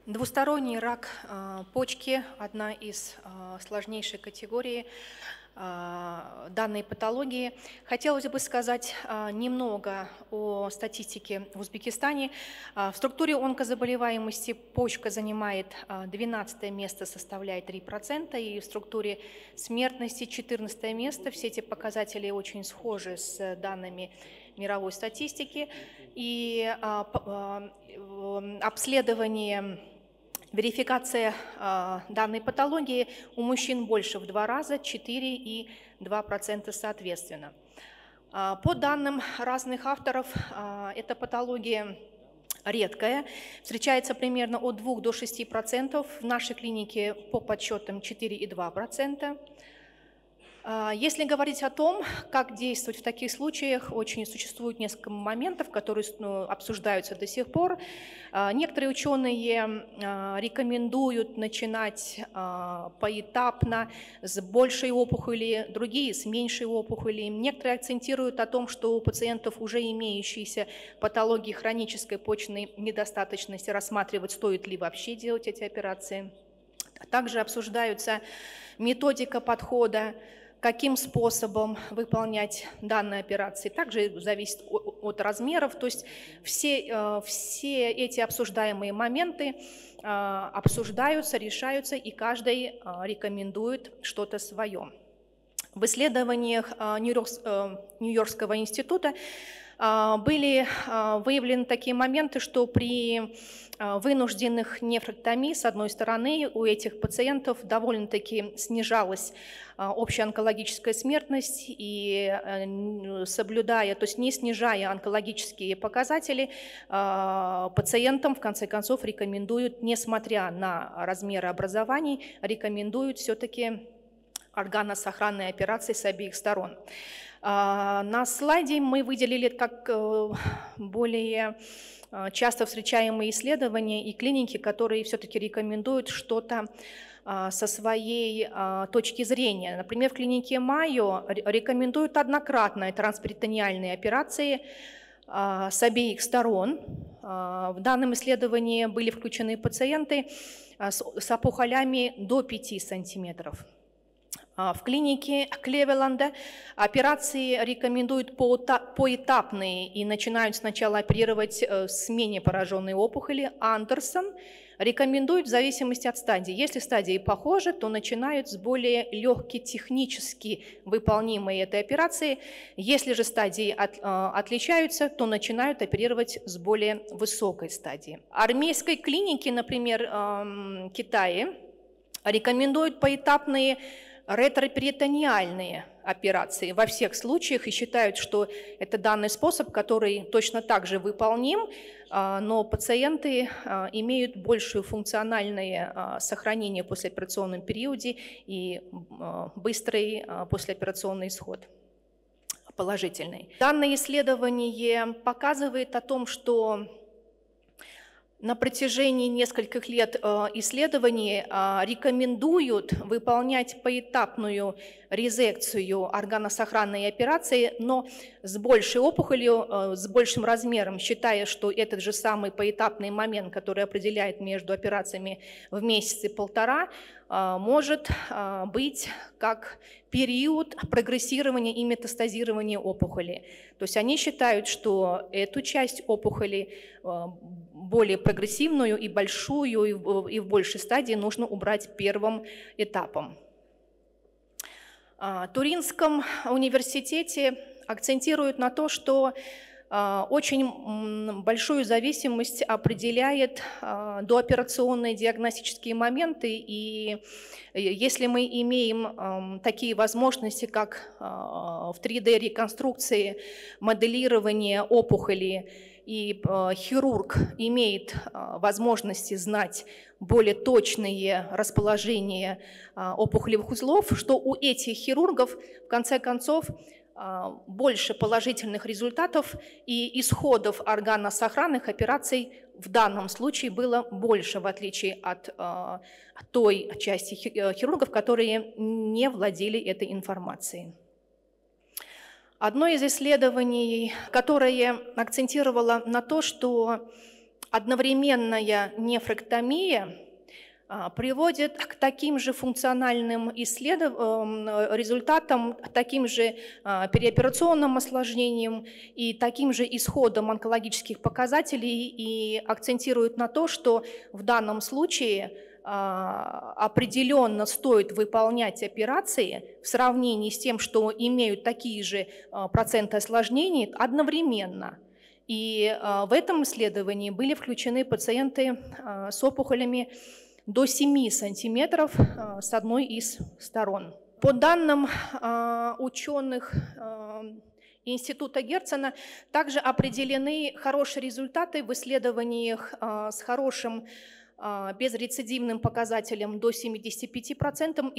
Двусторонний рак почки – одна из сложнейших категорий данной патологии. Хотелось бы сказать немного о статистике в Узбекистане. В структуре онкозаболеваемости почка занимает 12 место, составляет 3%, и в структуре смертности 14 место. Все эти показатели очень схожи с данными мировой статистики. И обследование, верификация данной патологии у мужчин больше в 2 раза, 4 и 2% соответственно. По данным разных авторов, эта патология редкая, встречается примерно от 2 до 6%, в нашей клинике по подсчетам 4,2%. Если говорить о том, как действовать в таких случаях, существует несколько моментов, которые обсуждаются до сих пор. Некоторые ученые рекомендуют начинать поэтапно с большей опухоли, другие с меньшей опухоли. Некоторые акцентируют о том, что у пациентов, уже имеющиеся патологии хронической почечной недостаточности, рассматривать, стоит ли вообще делать эти операции. Также обсуждаются методика подхода, каким способом выполнять данные операции. Также зависит от размеров. То есть все эти обсуждаемые моменты обсуждаются, решаются, и каждый рекомендует что-то свое. В исследованиях Нью-Йоркского института были выявлены такие моменты, что при вынужденных нефректомии, с одной стороны, у этих пациентов довольно-таки снижалась общая онкологическая смертность, и соблюдая, то есть не снижая онкологические показатели, пациентам в конце концов рекомендуют, несмотря на размеры образований, рекомендуют все-таки органосохранные операции с обеих сторон. На слайде мы выделили как более часто встречаемые исследования и клиники, которые все-таки рекомендуют что-то со своей точки зрения. Например, в клинике Майо рекомендуют однократные трансперитонеальные операции с обеих сторон. В данном исследовании были включены пациенты с опухолями до 5 сантиметров. В клинике Клевеланда операции рекомендуют поэтапные и начинают сначала оперировать с менее пораженной опухоли. Андерсон рекомендует в зависимости от стадии. Если стадии похожи, то начинают с более легкой технически выполнимой этой операции. Если же стадии отличаются, то начинают оперировать с более высокой стадии. Армейской клинике, например, Китае, рекомендуют поэтапные ретроперитонеальные операции во всех случаях и считают, что это данный способ, который точно так же выполним, но пациенты имеют большее функциональное сохранение в послеоперационном периоде и быстрый послеоперационный исход положительный. Данное исследование показывает о том, что на протяжении нескольких лет исследований рекомендуют выполнять поэтапную резекцию органосохранной операции, но с большей опухолью, с большим размером, считая, что этот же самый поэтапный момент, который определяет между операциями в месяц и полтора, может быть как период прогрессирования и метастазирования опухоли. То есть они считают, что эту часть опухоли, более прогрессивную и большую, и в большей стадии, нужно убрать первым этапом. В Туринском университете акцентируют на то, что очень большую зависимость определяет дооперационные диагностические моменты, и если мы имеем такие возможности, как в 3D-реконструкции, моделирование опухоли, и хирург имеет возможности знать более точные расположения опухолевых узлов, что у этих хирургов, в конце концов, больше положительных результатов и исходов органосохранных операций в данном случае было больше, в отличие от той части хирургов, которые не владели этой информацией. Одно из исследований, которое акцентировало на то, что одновременная нефректомия приводит к таким же функциональным результатам, таким же переоперационным осложнениям и таким же исходам онкологических показателей, и акцентирует на то, что в данном случае определенно стоит выполнять операции в сравнении с тем, что имеют такие же проценты осложнений одновременно. И в этом исследовании были включены пациенты с опухолями до 7 сантиметров с одной из сторон. По данным ученых Института Герцена, также определены хорошие результаты в исследованиях с хорошим безрецидивным показателем до 75% и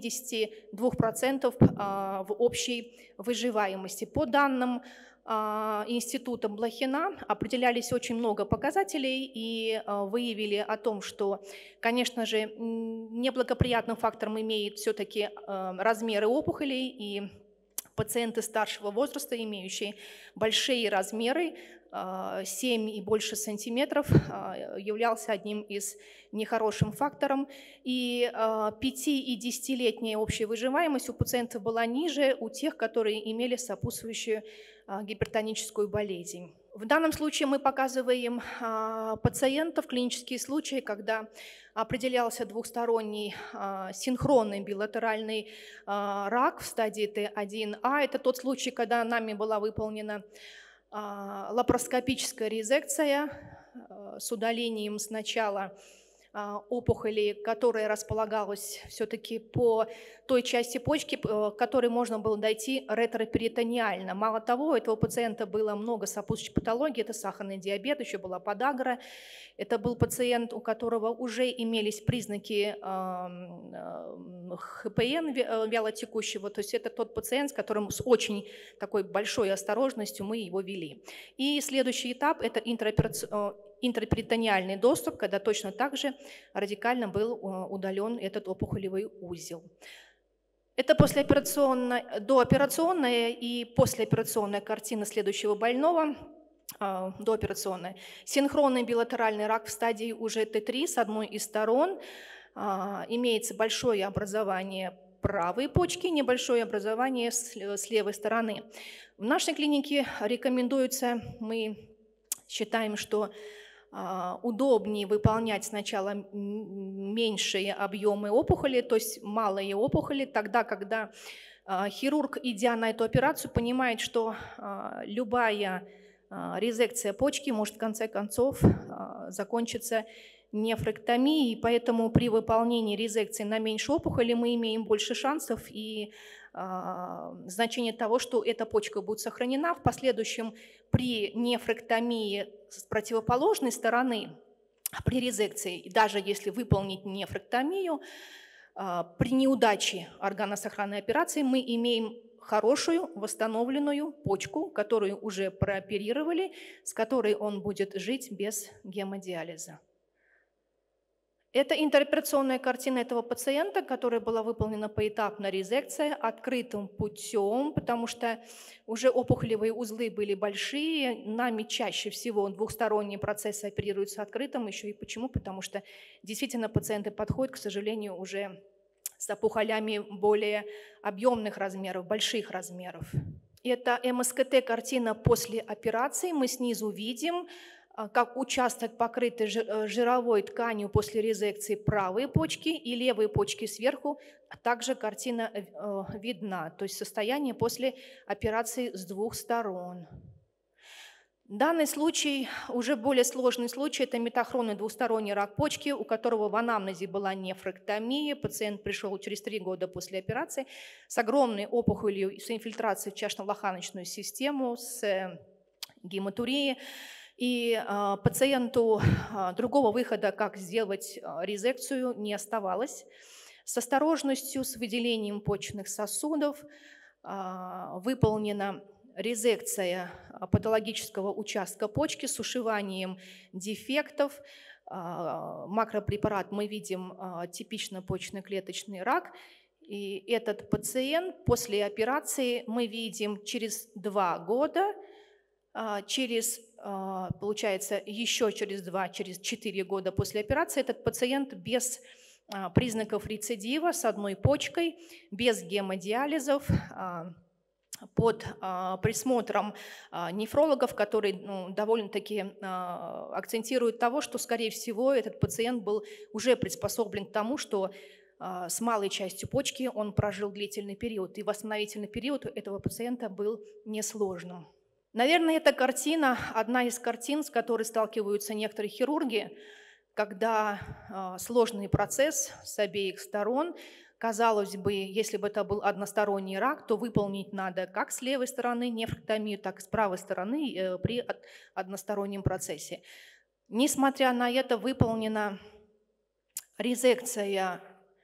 82% в общей выживаемости. По данным Института Блохина определялись очень много показателей и выявили о том, что, конечно же, неблагоприятным фактором имеет все-таки размеры опухолей, и пациенты старшего возраста, имеющие большие размеры, 7 и больше сантиметров, являлся одним из нехорошим фактором. И 5 и 10-летняя общая выживаемость у пациентов была ниже у тех, которые имели сопутствующую гипертоническую болезнь. В данном случае мы показываем пациентов, клинические случаи, когда определялся двухсторонний синхронный билатеральный рак в стадии Т1А. Это тот случай, когда нами была выполнена лапароскопическая резекция с удалением сначала опухоли, которая располагалась все-таки по той части почки, к которой можно было дойти ретроперитониально. Мало того, у этого пациента было много сопутствующих патологий, это сахарный диабет, еще была подагра. Это был пациент, у которого уже имелись признаки ХПН вялотекущего, то есть это тот пациент, с которым с очень такой большой осторожностью мы его вели. И следующий этап – это интраперитониальный доступ, когда точно так же радикально был удален этот опухолевый узел. Это дооперационная и послеоперационная картина следующего больного. Дооперационная. Синхронный билатеральный рак в стадии уже Т3 с одной из сторон. Имеется большое образование правой почки, небольшое образование с левой стороны. В нашей клинике рекомендуется, мы считаем, что удобнее выполнять сначала меньшие объемы опухоли, то есть малые опухоли, тогда, когда хирург, идя на эту операцию, понимает, что любая резекция почки может в конце концов закончиться нефректомией, поэтому при выполнении резекции на меньшей опухоли мы имеем больше шансов и значение того, что эта почка будет сохранена. В последующем при нефректомии с противоположной стороны, при резекции, даже если выполнить нефректомию, при неудаче органосохранной операции мы имеем хорошую восстановленную почку, которую уже прооперировали, с которой он будет жить без гемодиализа. Это интероперационная картина этого пациента, которая была выполнена поэтапно резекция открытым путем, потому что уже опухолевые узлы были большие. Нами чаще всего двухсторонние процессы оперируются открытым. Еще и почему? Потому что действительно пациенты подходят, к сожалению, уже с опухолями более объемных размеров, больших размеров. Это МСКТ-картина после операции. Мы снизу видим, как участок покрытый жировой тканью после резекции правой почки и левой почки сверху. Также картина видна, то есть состояние после операции с двух сторон. Данный случай, уже более сложный случай, это метахронный двусторонний рак почки, у которого в анамнезе была нефректомия. Пациент пришел через 3 года после операции с огромной опухолью, с инфильтрацией в чашно-лоханочную систему, с гематурией. И пациенту другого выхода, как сделать резекцию, не оставалось. С осторожностью, с выделением почечных сосудов выполнена резекция патологического участка почки с ушиванием дефектов. Макропрепарат мы видим типично почечно-клеточный рак. И этот пациент после операции мы видим через 2 года Получается, еще через 4 года после операции этот пациент без признаков рецидива, с одной почкой, без гемодиализов, под присмотром нефрологов, которые довольно-таки акцентируют того, что, скорее всего, этот пациент был уже приспособлен к тому, что с малой частью почки он прожил длительный период, и восстановительный период у этого пациента был несложным. Наверное, эта картина одна из картин, с которой сталкиваются некоторые хирурги, когда сложный процесс с обеих сторон. Казалось бы, если бы это был односторонний рак, то выполнить надо как с левой стороны нефректомию, так и с правой стороны при одностороннем процессе. Несмотря на это, выполнена резекция.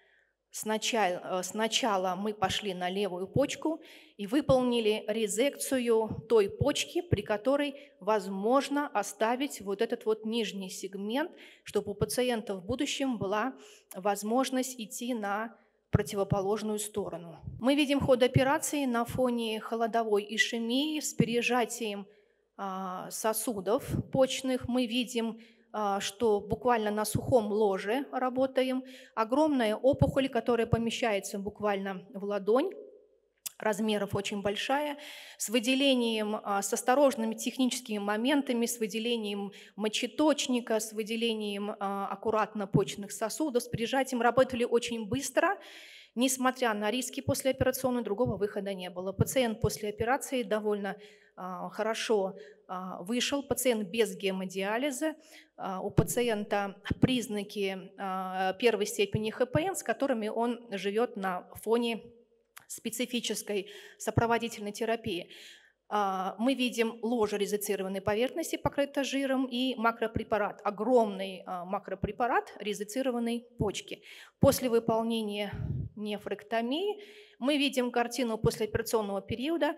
Сначала мы пошли на левую почку и выполнили резекцию той почки, при которой возможно оставить вот этот вот нижний сегмент, чтобы у пациента в будущем была возможность идти на противоположную сторону. Мы видим ход операции на фоне холодовой ишемии с пережатием сосудов почных. Мы видим, что буквально на сухом ложе работаем. Огромная опухоль, которая помещается буквально в ладонь, размеров очень большая, с выделением, с осторожными техническими моментами, с выделением мочеточника, с выделением аккуратно почных сосудов, с прижатием. Работали очень быстро. Несмотря на риски послеоперационные, другого выхода не было. Пациент после операции довольно хорошо вышел, пациент без гемодиализа, у пациента признаки первой степени ХПН, с которыми он живет на фоне специфической сопроводительной терапии. Мы видим ложе резецированной поверхности, покрыто жиром, и макропрепарат, огромный макропрепарат резецированной почки. После выполнения нефректомии мы видим картину послеоперационного периода.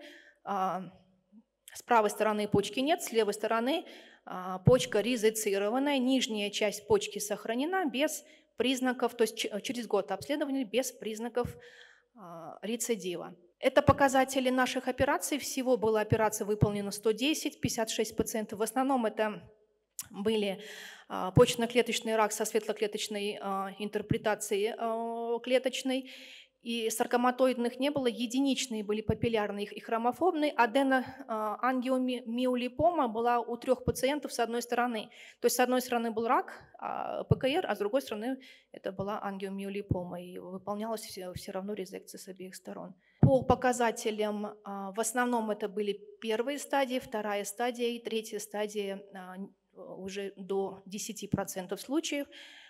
С правой стороны почки нет, с левой стороны почка резецированная, нижняя часть почки сохранена без признаков, то есть через год обследования без признаков рецидива. Это показатели наших операций. Всего было операций выполнено 110, 56 пациентов. В основном это были почечно-клеточный рак со светлоклеточной интерпретацией клеточной. И саркоматоидных не было, единичные были папиллярные и хромофобные. Аденоангиомиолипома была у 3 пациентов с одной стороны. То есть с одной стороны был рак, ПКР, а с другой стороны это была ангиомиолипома. И выполнялась все равно резекция с обеих сторон. По показателям в основном это были первые стадии, вторая стадия и третья стадия уже до 10% случаев.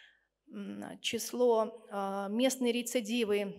Число местные рецидивы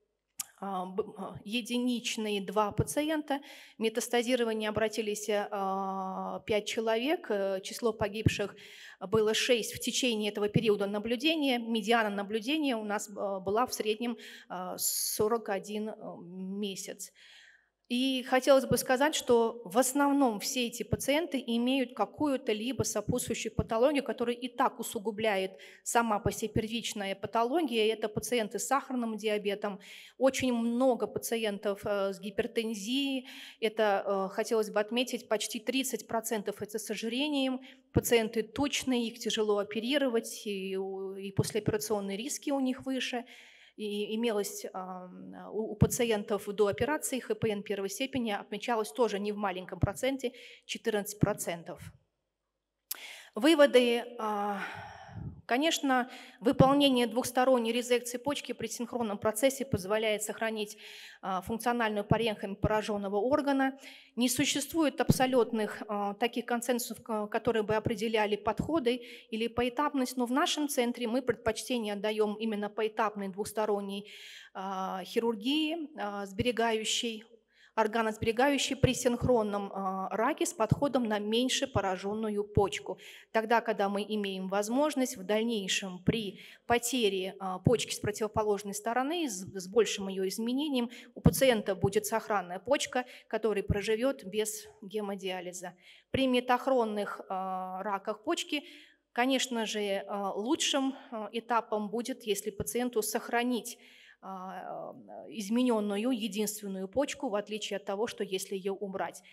единичные 2 пациента, метастазирование обратились 5 человек, число погибших было 6 в течение этого периода наблюдения, медиана наблюдения у нас была в среднем 41 месяц. И хотелось бы сказать, что в основном все эти пациенты имеют какую-то либо сопутствующую патологию, которая и так усугубляет сама по себе первичная патология. Это пациенты с сахарным диабетом, очень много пациентов с гипертензией. Это, хотелось бы отметить, почти 30% это с ожирением. Пациенты тучные, их тяжело оперировать, и послеоперационные риски у них выше. И имелось у пациентов до операции ХПН первой степени, отмечалось тоже не в маленьком проценте, 14%. Выводы. Конечно, выполнение двухсторонней резекции почки при синхронном процессе позволяет сохранить функциональную паренхимию пораженного органа. Не существует абсолютных таких консенсусов, которые бы определяли подходы или поэтапность, но в нашем центре мы предпочтение отдаем именно поэтапной двусторонней хирургии, органосберегающей при синхронном раке с подходом на меньше пораженную почку. Тогда, когда мы имеем возможность в дальнейшем при потере почки с противоположной стороны, с большим ее изменением, у пациента будет сохранная почка, которая проживет без гемодиализа. При метахронных раках почки, конечно же, лучшим этапом будет, если пациенту сохранить измененную единственную почку, в отличие от того, что если ее убрать.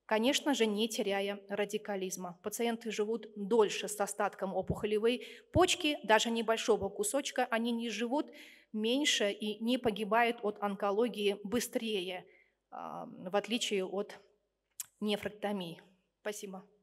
конечно же, не теряя радикализма. Пациенты живут дольше с остатком опухолевой почки, даже небольшого кусочка, они не живут меньше и не погибают от онкологии быстрее, в отличие от нефректомии. Спасибо.